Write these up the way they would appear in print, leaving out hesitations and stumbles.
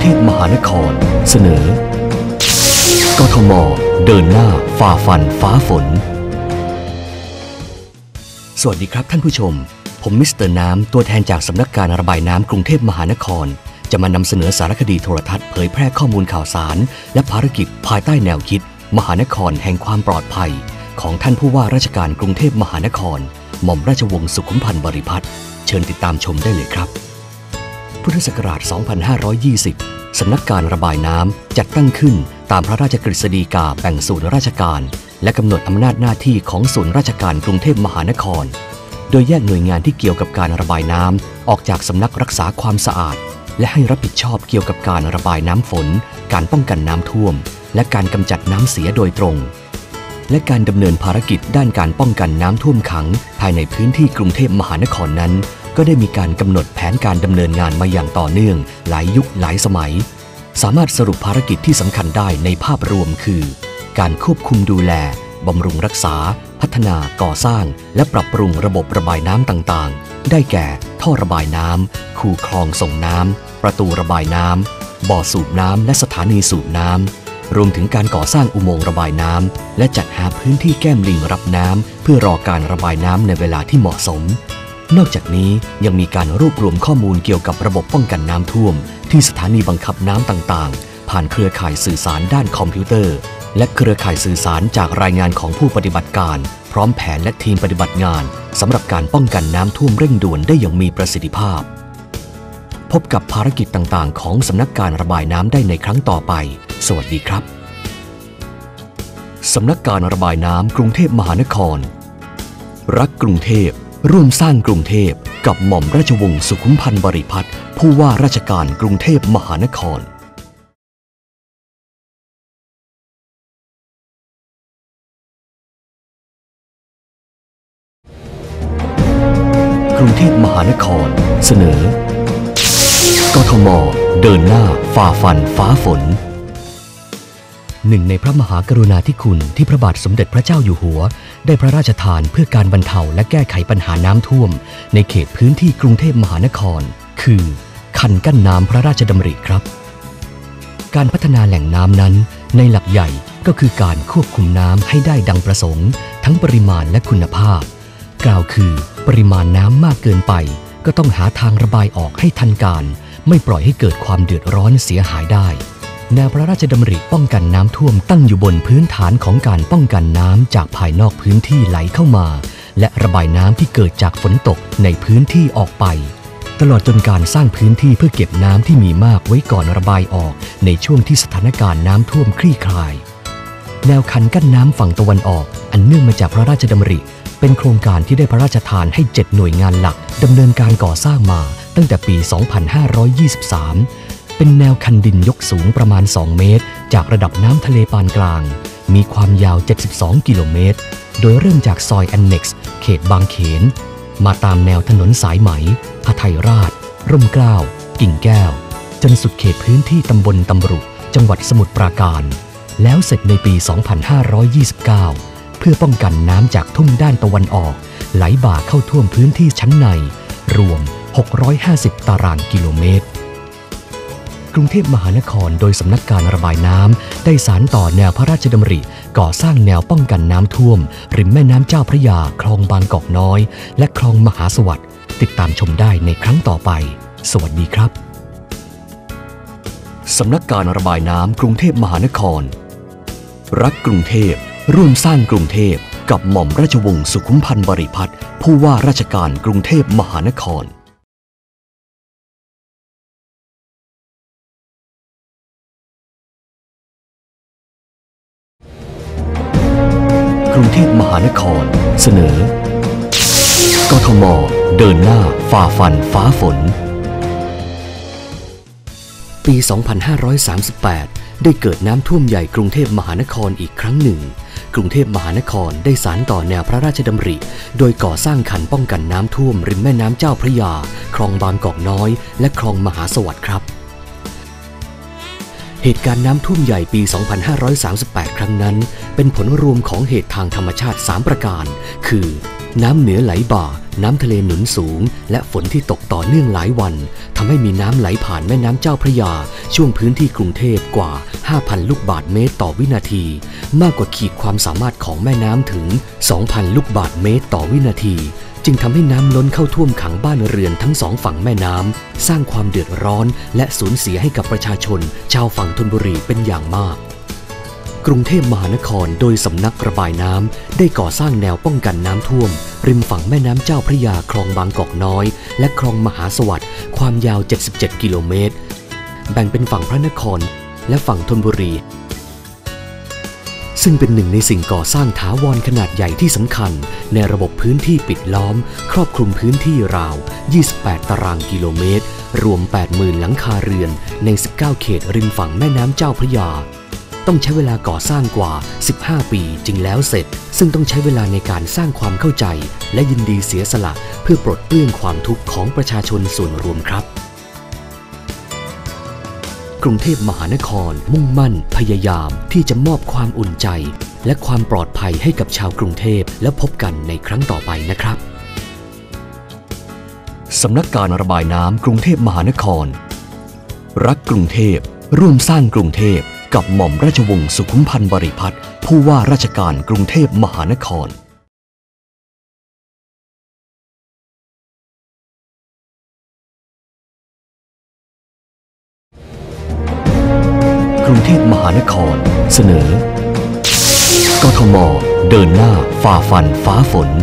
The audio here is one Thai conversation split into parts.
เทพมหานครเสนอกทม.เดินหน้าฝ่าฟันฟ้าฝนสวัสดีครับท่านผู้ชมผมมิสเตอร์น้ำตัวแทนจากสำนักการระบายน้ำกรุงเทพมหานครจะมานำเสนอสารคดีโทรทัศน์เผยแพร่ข้อมูลข่าวสารและภารกิจภายใต้แนวคิดมหานครแห่งความปลอดภัยของท่านผู้ว่าราชการกรุงเทพมหานครหม่อมราชวงศ์สุขุมพันธ์บริพัตรเชิญติดตามชมได้เลยครับพุทธศักราช 2520 สำนักการระบายน้ำจัดตั้งขึ้นตามพระราชกฤษฎีกาแบ่งส่วนราชการและกำหนดอำนาจหน้าที่ของส่วนราชการกรุงเทพมหานครโดยแยกหน่วยงานที่เกี่ยวกับการระบายน้ำออกจากสำนักรักษาความสะอาดและให้รับผิดชอบเกี่ยวกับการระบายน้ำฝนการป้องกันน้ำท่วมและการกำจัดน้ำเสียโดยตรงและการดำเนินภารกิจด้านการป้องกันน้ำท่วมขังภายในพื้นที่กรุงเทพมหานครนั้นก็ได้มีการกำหนดแผนการดำเนินงานมาอย่างต่อเนื่องหลายยุคหลายสมัยสามารถสรุปภารกิจที่สำคัญได้ในภาพรวมคือการควบคุมดูแลบำรุงรักษาพัฒนาก่อสร้างและปรับปรุงระบบระบายน้ำต่างๆได้แก่ท่อระบายน้ำคูคลองส่งน้ำประตูระบายน้ำบ่อสูบน้ำและสถานีสูบน้ำรวมถึงการก่อสร้างอุโมงค์ระบายน้ำและจัดหาพื้นที่แก้มลิงรับน้ำเพื่อรอการระบายน้ำในเวลาที่เหมาะสมนอกจากนี้ยังมีการรวบรวมข้อมูลเกี่ยวกับระบบป้องกันน้ำท่วมที่สถานีบังคับน้ำต่างๆผ่านเครือข่ายสื่อสารด้านคอมพิวเตอร์และเครือข่ายสื่อสารจากรายงานของผู้ปฏิบัติการพร้อมแผนและทีมปฏิบัติงานสำหรับการป้องกันน้ำท่วมเร่งด่วนได้อย่างมีประสิทธิภาพพบกับภารกิจต่างๆของสำนักการระบายน้ำได้ในครั้งต่อไปสวัสดีครับสำนักการระบายน้ำกรุงเทพมหานครรักกรุงเทพร่วมสร้างกรุงเทพกับหม่อมราชวงศ์สุขุมพันธ์บริพัตรผู้ว่าราชการกรุงเทพมหานครกรุงเทพมหานครเสนอกทม.เดินหน้าฝ่าฟันฟ้าฝนหนึ่งในพระมหากรุณาธิคุณที่พระบาทสมเด็จพระเจ้าอยู่หัวได้พระราชทานเพื่อการบรรเทาและแก้ไขปัญหาน้ำท่วมในเขตพื้นที่กรุงเทพมหานครคือคันกั้นน้ำพระราชดำริครับการพัฒนาแหล่งน้ำนั้นในหลักใหญ่ก็คือการควบคุมน้ำให้ได้ดังประสงค์ทั้งปริมาณและคุณภาพกล่าวคือปริมาณน้ำมากเกินไปก็ต้องหาทางระบายออกให้ทันการไม่ปล่อยให้เกิดความเดือดร้อนเสียหายได้แนวพระราชดำริป้องกันน้ำท่วมตั้งอยู่บนพื้นฐานของการป้องกันน้ำจากภายนอกพื้นที่ไหลเข้ามาและระบายน้ำที่เกิดจากฝนตกในพื้นที่ออกไปตลอดจนการสร้างพื้นที่เพื่อเก็บน้ำที่มีมากไว้ก่อนระบายออกในช่วงที่สถานการณ์น้ำท่วมคลี่คลายแนวคันกั้นน้ำฝั่งตะวันออกอันเนื่องมาจากพระราชดำริเป็นโครงการที่ได้พระราชทานให้7หน่วยงานหลักดำเนินการก่อสร้างมาตั้งแต่ปี 2523เป็นแนวคันดินยกสูงประมาณ2เมตรจากระดับน้ำทะเลปานกลางมีความยาว72กิโลเมตรโดยเริ่มจากซอยแอนเน็กซ์เขตบางเขนมาตามแนวถนนสายไหมพไทยราชร่มเกล้ากิ่งแก้วจนสุดเขตพื้นที่ตำบลตำรุจังหวัดสมุทรปราการแล้วเสร็จในปี 2529 เพื่อป้องกันน้ำจากทุ่งด้านตะวันออกไหลบ่าเข้าท่วมพื้นที่ชั้นในรวม650ตารางกิโลเมตรกรุงเทพมหานครโดยสำนักการระบายน้ำได้สานต่อแนวพระราชดำริก่อสร้างแนวป้องกันน้ำท่วมริมแม่น้ำเจ้าพระยาคลองบางกอกน้อยและคลองมหาสวัสดิ์ติดตามชมได้ในครั้งต่อไปสวัสดีครับสำนักการระบายน้ำกรุงเทพมหานครรักกรุงเทพร่วมสร้างกรุงเทพกับหม่อมราชวงศ์สุขุมพันธ์บริพัตรผู้ว่าราชการกรุงเทพมหานครกรุงเทพมหานครเสนอกทม.เดินหน้าฝ่าฟันฟ้าฝนปี 2538 ได้เกิดน้ำท่วมใหญ่กรุงเทพมหานครอีกครั้งหนึ่งกรุงเทพมหานครได้สานต่อแนวพระราชดำริโดยก่อสร้างคันป้องกันน้ำท่วมริมแม่น้ำเจ้าพระยาคลองบางกอกน้อยและคลองมหาสวัสดิ์ครับเหตุการณ์น้ำท่วมใหญ่ปี 2538 ครั้งนั้นเป็นผลรวมของเหตุทางธรรมชาติ3ประการคือน้ำเหนือไหลบ่าน้ำทะเลหนุนสูงและฝนที่ตกต่อเนื่องหลายวันทำให้มีน้ำไหลผ่านแม่น้ำเจ้าพระยาช่วงพื้นที่กรุงเทพกว่า 5,000 ลูกบาศก์เมตรต่อวินาทีมากกว่าขีดความสามารถของแม่น้ำถึง 2,000 ลูกบาศก์เมตรต่อวินาทีจึงทำให้น้ำล้นเข้าท่วมขังบ้านเรือนทั้งสองฝั่งแม่น้ำสร้างความเดือดร้อนและสูญเสียให้กับประชาชนชาวฝั่งธนบุรีเป็นอย่างมากกรุงเทพมหานครโดยสำนักระบายน้ำได้ก่อสร้างแนวป้องกันน้ำท่วมริมฝั่งแม่น้ำเจ้าพระยาคลองบางกอกน้อยและคลองมหาสวัสดิ์ความยาว77กิโลเมตรแบ่งเป็นฝั่งพระนครและฝั่งธนบุรีซึ่งเป็นหนึ่งในสิ่งก่อสร้างถาวรขนาดใหญ่ที่สำคัญในระบบพื้นที่ปิดล้อมครอบคลุมพื้นที่ราว28ตารางกิโลเมตรรวม 80,000 หลังคาเรือนใน19เขตริมฝั่งแม่น้ำเจ้าพระยาต้องใช้เวลาก่อสร้างกว่า15ปีจึงแล้วเสร็จซึ่งต้องใช้เวลาในการสร้างความเข้าใจและยินดีเสียสละเพื่อปลดเปลื้องความทุกข์ของประชาชนส่วนรวมครับกรุงเทพมหานครมุ่งมั่นพยายามที่จะมอบความอุ่นใจและความปลอดภัยให้กับชาวกรุงเทพและพบกันในครั้งต่อไปนะครับสำนักการระบายน้ำกรุงเทพมหานครรักกรุงเทพร่วมสร้างกรุงเทพกับหม่อมราชวงศ์สุขุมพันธ์บริพัตรผู้ว่าราชการกรุงเทพมหานครกรุงเทพมหานครเสนอกทม.เดินหน้าฝ่าฟันฟ้าฝน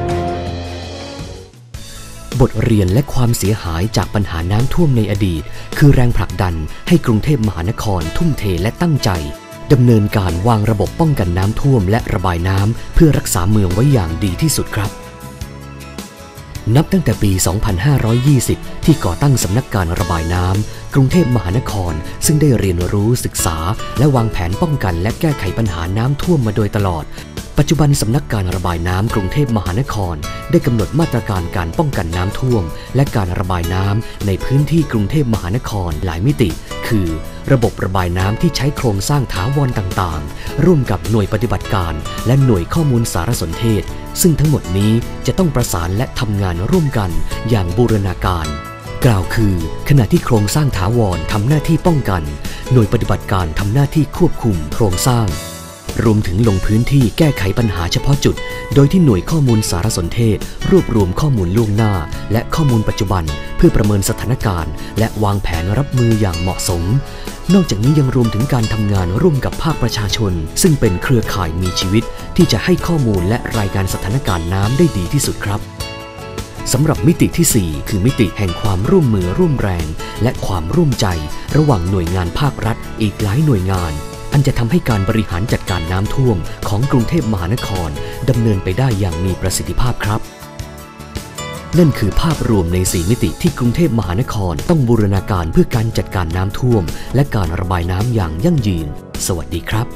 บทเรียนและความเสียหายจากปัญหาน้ำท่วมในอดีตคือแรงผลักดันให้กรุงเทพมหานครทุ่มเทและตั้งใจดำเนินการวางระบบป้องกันน้ำท่วมและระบายน้ำเพื่อรักษาเมืองไว้อย่างดีที่สุดครับนับตั้งแต่ปี 2520 ที่ก่อตั้งสำนักการระบายน้ำกรุงเทพมหานครซึ่งได้เรียนรู้ศึกษาและวางแผนป้องกันและแก้ไขปัญหาน้ำท่วมมาโดยตลอดปัจจุบันสำนักการระบายน้ำกรุงเทพมหานครได้กำหนดมาตรการการป้องกันน้ำท่วมและการระบายน้ำในพื้นที่กรุงเทพมหานครหลายมิติคือระบบระบายน้ำที่ใช้โครงสร้างถาวรต่างๆร่วมกับหน่วยปฏิบัติการและหน่วยข้อมูลสารสนเทศซึ่งทั้งหมดนี้จะต้องประสานและทำงานร่วมกันอย่างบูรณาการกล่าวคือขณะที่โครงสร้างถาวรทำหน้าที่ป้องกันหน่วยปฏิบัติการทำหน้าที่ควบคุมโครงสร้างรวมถึงลงพื้นที่แก้ไขปัญหาเฉพาะจุดโดยที่หน่วยข้อมูลสารสนเทศรวบรวมข้อมูลล่วงหน้าและข้อมูลปัจจุบันเพื่อประเมินสถานการณ์และวางแผนรับมืออย่างเหมาะสมนอกจากนี้ยังรวมถึงการทำงานร่วมกับภาคประชาชนซึ่งเป็นเครือข่ายมีชีวิตที่จะให้ข้อมูลและรายงานสถานการณ์น้ำได้ดีที่สุดครับสำหรับมิติที่ 4 คือมิติแห่งความร่วมมือร่วมแรงและความร่วมใจระหว่างหน่วยงานภาครัฐอีกหลายหน่วยงานอันจะทำให้การบริหารจัดการน้ำท่วมของกรุงเทพมหานครดำเนินไปได้อย่างมีประสิทธิภาพครับนั่นคือภาพรวมใน4มิติที่กรุงเทพมหานครต้องบูรณาการเพื่อการจัดการน้ำท่วมและการระบายน้ำอย่างยั่งยืนสวัสดีครับ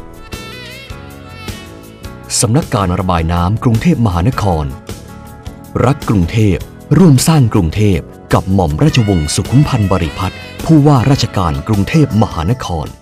สำนักการระบายน้ำกรุงเทพมหานครรักกรุงเทพร่วมสร้างกรุงเทพกับหม่อมราชวงศ์สุขุมพันธ์บริพัตรผู้ว่าราชการกรุงเทพมหานคร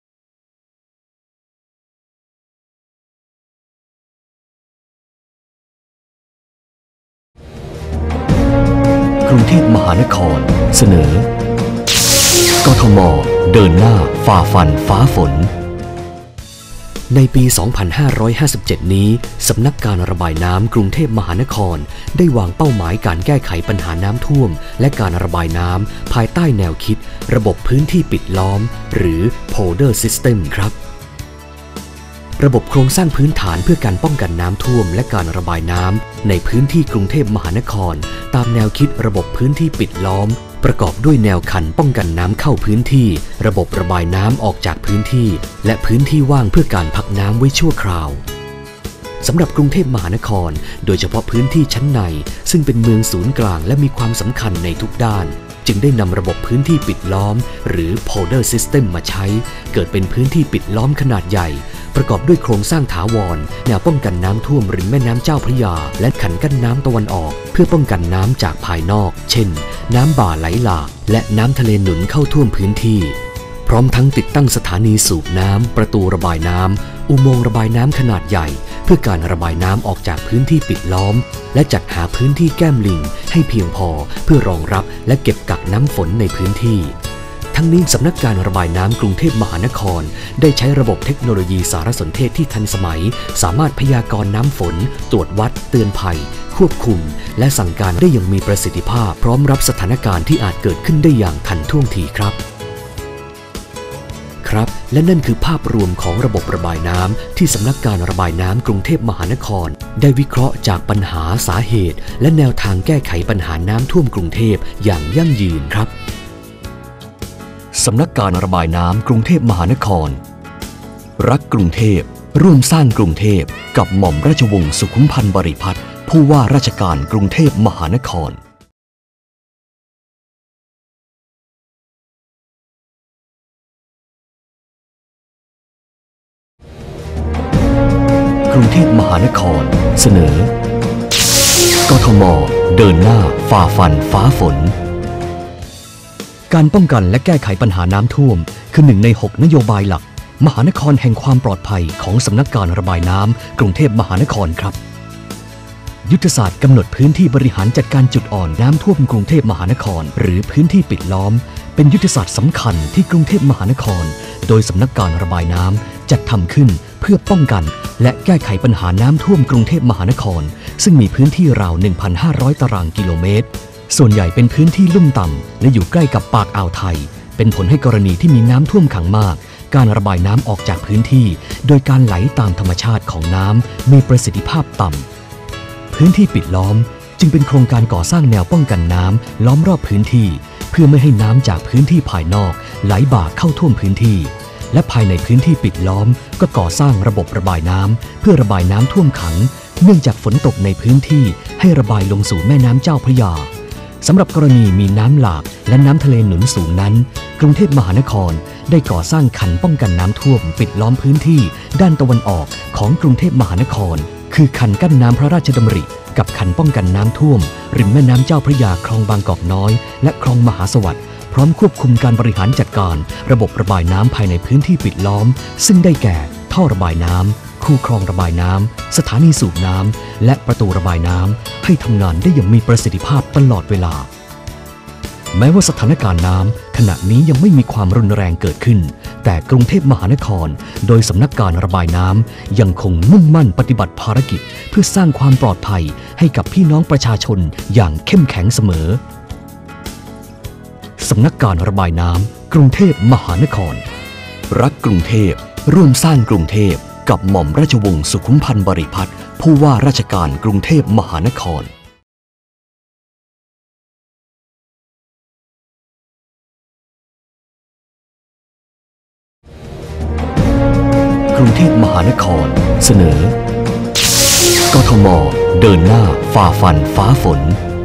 กรุงเทพมหานครเสนอกทม.เดินหน้าฝ่าฟันฟ้าฝนในปี 2557 นี้สำนักการระบายน้ำกรุงเทพมหานครได้วางเป้าหมายการแก้ไขปัญหาน้ำท่วมและการระบายน้ำภายใต้แนวคิดระบบพื้นที่ปิดล้อมหรือ Polder System ครับระบบโครงสร้างพื้นฐานเพื่อการป้องกันน้ำท่วมและการระบายน้ำในพื้นที่กรุงเทพมหานครตามแนวคิดระบบพื้นที่ปิดล้อมประกอบด้วยแนวคันป้องกันน้ำเข้าพื้นที่ระบบระบายน้ำออกจากพื้นที่และพื้นที่ว่างเพื่อการพักน้ำไว้ชั่วคราวสำหรับกรุงเทพมหานครโดยเฉพาะพื้นที่ชั้นในซึ่งเป็นเมืองศูนย์กลางและมีความสำคัญในทุกด้านจึงได้นำระบบพื้นที่ปิดล้อมหรือ Polder System มาใช้เกิดเป็นพื้นที่ปิดล้อมขนาดใหญ่ประกอบด้วยโครงสร้างถาวรแนวป้องกันน้ำท่วมริมแม่น้ำเจ้าพระยาและขันกั้นน้ำตะวันออกเพื่อป้องกันน้ำจากภายนอกเช่นน้ำบ่าไหลหลากและน้ำทะเลหนุนเข้าท่วมพื้นที่พร้อมทั้งติดตั้งสถานีสูบน้ำประตูระบายน้ำอุโมงค์ระบายน้ำขนาดใหญ่เพื่อการระบายน้ำออกจากพื้นที่ปิดล้อมและจัดหาพื้นที่แก้มลิงให้เพียงพอเพื่อรองรับและเก็บกักน้ำฝนในพื้นที่ทั้งนี้สำนักการระบายน้ำกรุงเทพมหานครได้ใช้ระบบเทคโนโลยีสารสนเทศที่ทันสมัยสามารถพยากรณ์น้ำฝนตรวจวัดเตือนภัยควบคุมและสั่งการได้อย่างมีประสิทธิภาพพร้อมรับสถานการณ์ที่อาจเกิดขึ้นได้อย่างทันท่วงทีครับและนั่นคือภาพรวมของระบบระบายน้ำที่สำนักการระบายน้ำกรุงเทพมหานครได้วิเคราะห์จากปัญหาสาเหตุและแนวทางแก้ไขปัญหาน้ำท่วมกรุงเทพอย่างยั่งยืนครับสำนักการระบายน้ำกรุงเทพมหานครรักกรุงเทพร่วมสร้างกรุงเทพกับหม่อมราชวงศ์สุขุมพันธ์บริพัตรผู้ว่าราชการกรุงเทพมหานครกรุงเทพมหานครเสนอกทม.เดินหน้าฝ่าฟันฟ้าฝนการป้องกันและแก้ไขปัญหาน้ำท่วมคือ1 ใน 6นโยบายหลักมหานครแห่งความปลอดภัยของสำนักการระบายน้ำกรุงเทพมหานครครับยุทธศาสตร์กำหนดพื้นที่บริหารจัดการจุดอ่อนน้ำท่วมกรุงเทพมหานครหรือพื้นที่ปิดล้อมเป็นยุทธศาสตร์สำคัญที่กรุงเทพมหานครโดยสำนักการระบายน้ำจัดทำขึ้นเพื่อป้องกันและแก้ไขปัญหาน้ำท่วมกรุงเทพมหานครซึ่งมีพื้นที่ราว 1,500 ตารางกิโลเมตรส่วนใหญ่เป็นพื้นที่ลุ่มต่ำและอยู่ใกล้กับปากอ่าวไทยเป็นผลให้กรณีที่มีน้ำท่วมขังมากการระบายน้ำออกจากพื้นที่โดยการไหลตามธรรมชาติของน้ำมีประสิทธิภาพต่ำพื้นที่ปิดล้อมจึงเป็นโครงการก่อสร้างแนวป้องกันน้ำล้อมรอบพื้นที่เพื่อไม่ให้น้ำจากพื้นที่ภายนอกไหลบ่าเข้าท่วมพื้นที่และภายในพื้นที่ปิดล้อมก็ก่อสร้างระบบระบายน้ำเพื่อระบายน้ำท่วมขังเนื่องจากฝนตกในพื้นที่ให้ระบายลงสู่แม่น้ำเจ้าพระยาสำหรับกรณีมีน้ำหลากและน้ำทะเลหนุนสูงนั้นกรุงเทพมหานครได้ก่อสร้างคันป้องกันน้ำท่วมปิดล้อมพื้นที่ด้านตะวันออกของกรุงเทพมหานครคือคันกั้นน้ำพระราชดำริกับคันป้องกันน้ำท่วมริมแม่น้ำเจ้าพระยาคลองบางกอกน้อยและคลองมหาสวัสดิ์พร้อมควบคุมการบริหารจัดการระบบระบายน้ำภายในพื้นที่ปิดล้อมซึ่งได้แก่ท่อระบายน้ำคูคลองระบายน้ำสถานีสูบน้ำและประตูระบายน้ำให้ทำงานได้อย่างมีประสิทธิภาพตลอดเวลาแม้ว่าสถานการณ์น้ำขณะนี้ยังไม่มีความรุนแรงเกิดขึ้นแต่กรุงเทพมหานครโดยสำนักการระบายน้ำยังคงมุ่งมั่นปฏิบัติภารกิจเพื่อสร้างความปลอดภัยให้กับพี่น้องประชาชนอย่างเข้มแข็งเสมอสำนักการระบายน้ำกรุงเทพมหานครรักกรุงเทพร่วมสร้างกรุงเทพกับหม่อมราชวงศ์สุขุมพันธ์บริพัตรผู้ว่าราชการกรุงเทพมหานครกรุงเทพมหานครเสนอกทม.เดินหน้าฝ่าฟันฟ้าฝน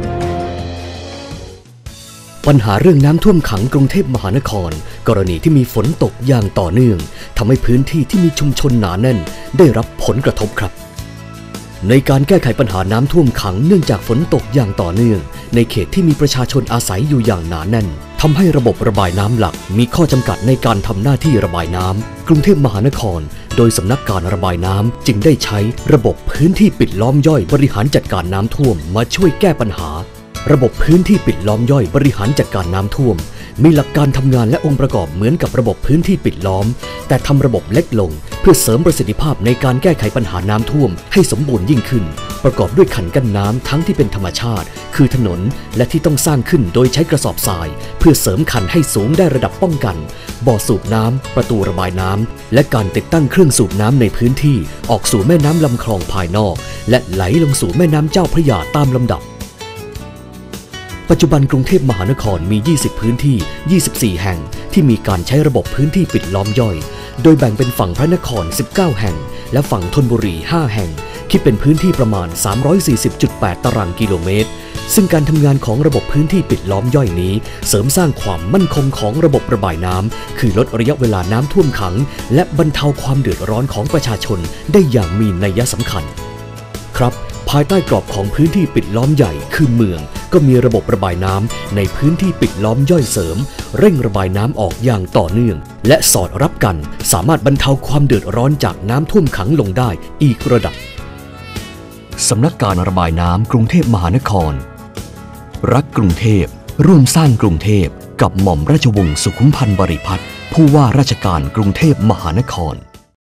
ปัญหาเรื่องน้ำท่วมขังกรุงเทพมหานครกรณีที่มีฝนตกอย่างต่อเนื่องทำให้พื้นที่ที่มีชุมชนหนาแน่นได้รับผลกระทบครับในการแก้ไขปัญหาน้ำท่วมขังเนื่องจากฝนตกอย่างต่อเนื่องในเขตที่มีประชาชนอาศัยอยู่อย่างหนาแน่นทำให้ระบบระบายน้ำหลักมีข้อจำกัดในการทำหน้าที่ระบายน้ำกรุงเทพมหานครโดยสำนักการระบายน้ำจึงได้ใช้ระบบพื้นที่ปิดล้อมย่อยบริหารจัดการน้ำท่วมมาช่วยแก้ปัญหาระบบพื้นที่ปิดล้อมย่อยบริหารจัดการน้ำท่วมมีหลักการทำงานและองค์ประกอบเหมือนกับระบบพื้นที่ปิดล้อมแต่ทำระบบเล็กลงเพื่อเสริมประสิทธิภาพในการแก้ไขปัญหาน้ำท่วมให้สมบูรณ์ยิ่งขึ้นประกอบด้วยคันกั้นน้ำทั้งที่เป็นธรรมชาติคือถนนและที่ต้องสร้างขึ้นโดยใช้กระสอบทรายเพื่อเสริมคันให้สูงได้ระดับป้องกันบ่อสูบน้ำประตูระบายน้ำและการติดตั้งเครื่องสูบน้ำในพื้นที่ออกสู่แม่น้ำลำคลองภายนอกและไหลลงสู่แม่น้ำเจ้าพระยาตามลำดับปัจจุบันกรุงเทพมหานครมี20พื้นที่24แห่งที่มีการใช้ระบบพื้นที่ปิดล้อมย่อยโดยแบ่งเป็นฝั่งพระนคร19แห่งและฝั่งธนบุรี5แห่งคิดเป็นพื้นที่ประมาณ 340.8 ตารางกิโลเมตรซึ่งการทำงานของระบบพื้นที่ปิดล้อมย่อยนี้เสริมสร้างความมั่นคงของระบบระบายน้ำคือลดระยะเวลาน้ำท่วมขังและบรรเทาความเดือดร้อนของประชาชนได้อย่างมีนัยสำคัญครับภายใต้กรอบของพื้นที่ปิดล้อมใหญ่คือเมืองก็มีระบบระบายน้ำในพื้นที่ปิดล้อมย่อยเสริมเร่งระบายน้ำออกอย่างต่อเนื่องและสอดรับกันสามารถบรรเทาความเดือดร้อนจากน้ำท่วมขังลงได้อีกระดับสำนักการระบายน้ำกรุงเทพมหานครรักกรุงเทพร่วมสร้างกรุงเทพกับหม่อมราชวงศ์สุขุมพันธ์บริพัตรผู้ว่าราชการกรุงเทพมหานคร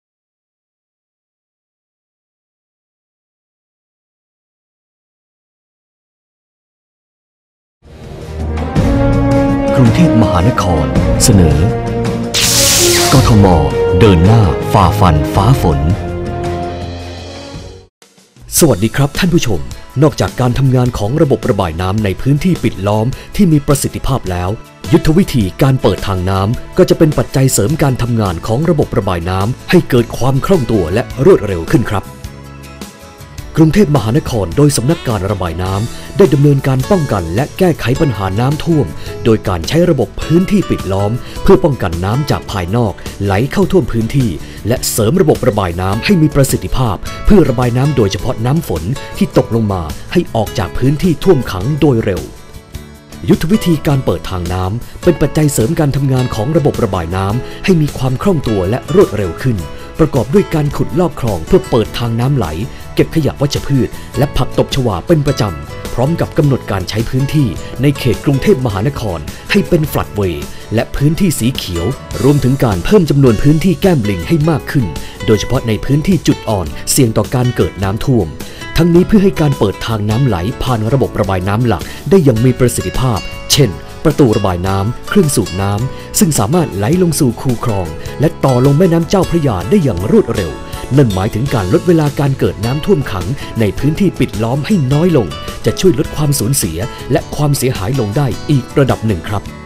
กรุงเทพมหานครเสนอกทม.เดินหน้าฝ่าฟันฟ้าฝนสวัสดีครับท่านผู้ชมนอกจากการทำงานของระบบระบายน้ำในพื้นที่ปิดล้อมที่มีประสิทธิภาพแล้วยุทธวิธีการเปิดทางน้ำก็จะเป็นปัจจัยเสริมการทำงานของระบบระบายน้ำให้เกิดความคล่องตัวและรวดเร็วขึ้นครับกรุงเทพมหานครโดยสำนักการระบายน้ำได้ดำเนินการป้องกันและแก้ไขปัญหาน้ำท่วมโดยการใช้ระบบพื้นที่ปิดล้อมเพื่อป้องกันน้ำจากภายนอกไหลเข้าท่วมพื้นที่และเสริมระบบระบายน้ำให้มีประสิทธิภาพเพื่อระบายน้ำโดยเฉพาะน้ำฝนที่ตกลงมาให้ออกจากพื้นที่ท่วมขังโดยเร็วยุทธวิธีการเปิดทางน้ำเป็นปัจจัยเสริมการทำงานของระบบระบายน้ำให้มีความคล่องตัวและรวดเร็วขึ้นประกอบด้วยการขุดลอกคลองเพื่อเปิดทางน้ำไหลเก็บขยะวัชพืชและผักตบชวาเป็นประจำพร้อมกับกำหนดการใช้พื้นที่ในเขตกรุงเทพมหานครให้เป็นฟลัดเวย์และพื้นที่สีเขียวรวมถึงการเพิ่มจำนวนพื้นที่แก้มลิงให้มากขึ้นโดยเฉพาะในพื้นที่จุดอ่อนเสี่ยงต่อการเกิดน้ำท่วมทั้งนี้เพื่อให้การเปิดทางน้ำไหลผ่านระบบระบายน้ำหลักได้อย่างมีประสิทธิภาพเช่นประตูระบายน้ำเครื่องสูบน้ำซึ่งสามารถไหลลงสู่คูคลองและต่อลงแม่น้ำเจ้าพระยาได้อย่างรวดเร็วนั่นหมายถึงการลดเวลาการเกิดน้ำท่วมขังในพื้นที่ปิดล้อมให้น้อยลงจะช่วยลดความสูญเสียและความเสียหายลงได้อีกระดับหนึ่งครับ